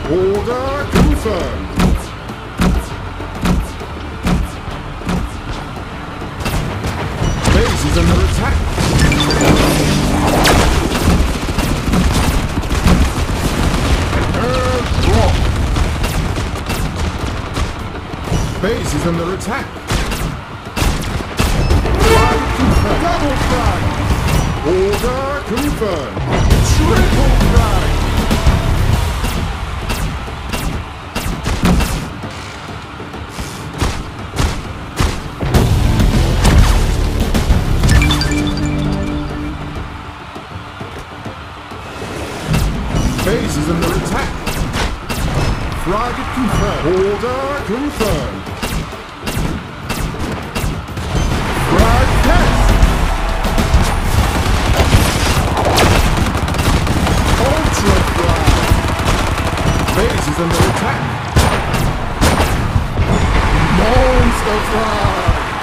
Order confirmed. Base is under attack. Airdrop. Base is under attack. Flag confirmed. Double flag. Order confirmed. Triple flag. Base is under attack. Flag confirmed. Order confirmed. Flag test. Ultra flag. Base is under attack. Monster flag.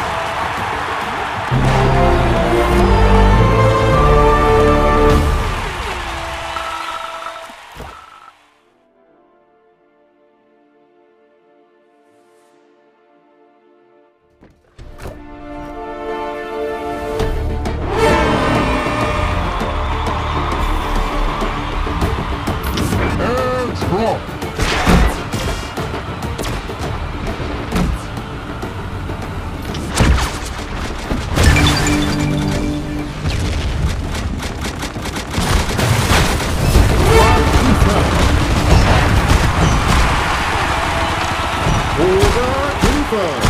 Airdrop. Order confirmed.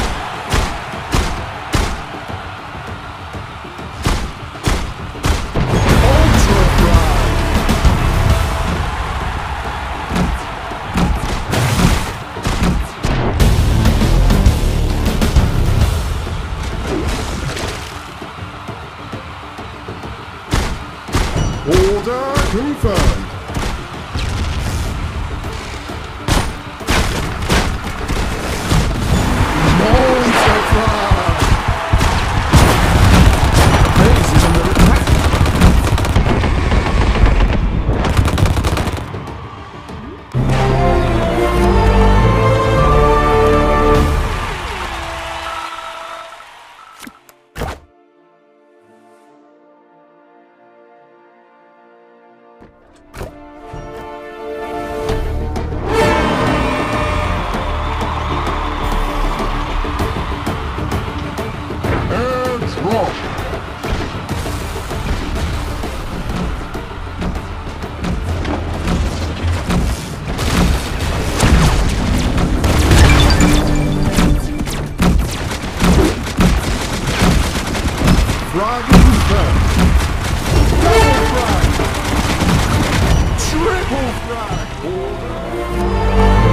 Ultra flag. Order confirmed. Monster flag. Base is under attack. Airdrop. Flag confirmed. Double flag. Triple flag. Order.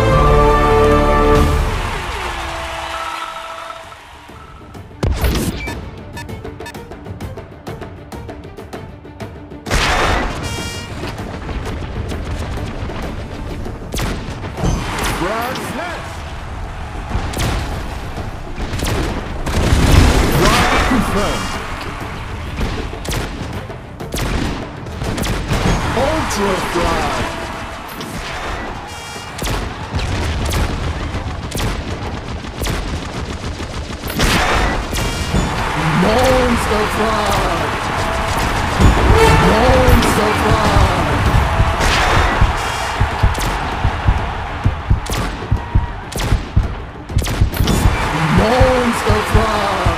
Flag test. Flag confirmed. Ultra flag. Monster flag. Monster flag. Monster flag.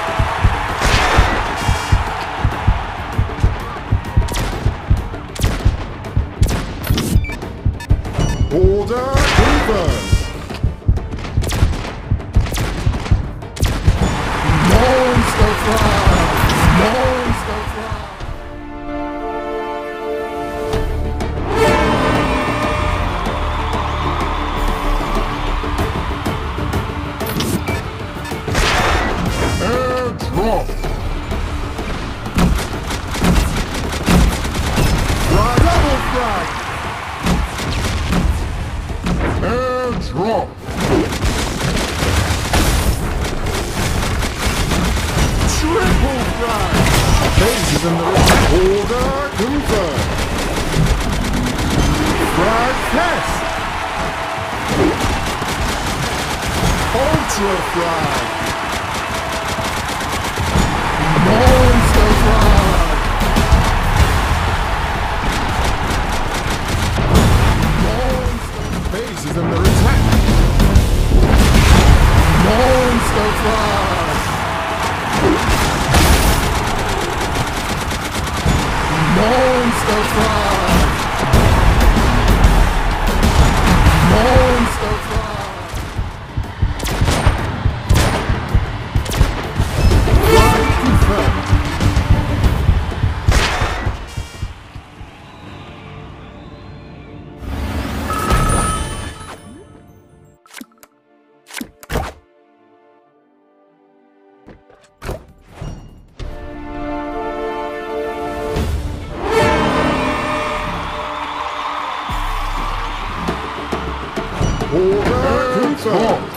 Order confirmed. Monster flag. Monster flag. Airdrop. Flag. Double flag. Airdrop. Triple flag. Base is under attack. Order confirmed. Flag test. Ultra Fry! Monster Fry! Monster Base is under attack! Monster Fry! Monster Fry! Monster Fry! Fly confirmed! Order confirmed!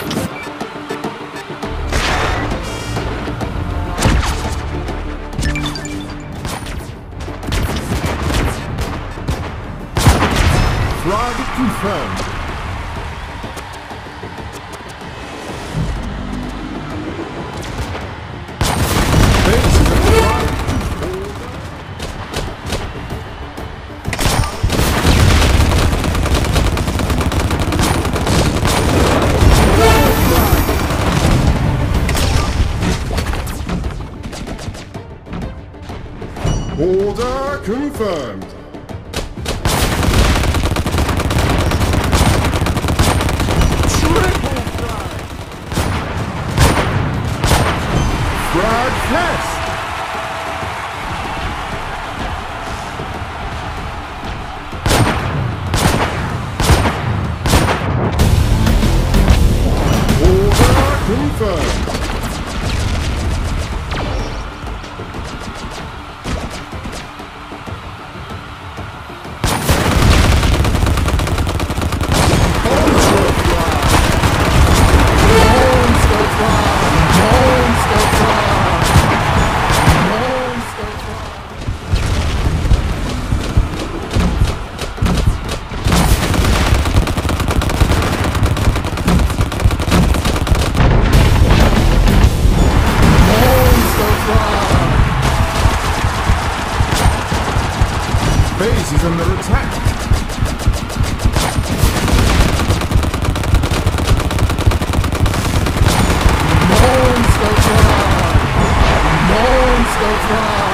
Flag confirmed! Base is at flag. Order confirmed. Triple flag. Flag test. Order confirmed. Base is under attack. Monster Fry! Monster Fry!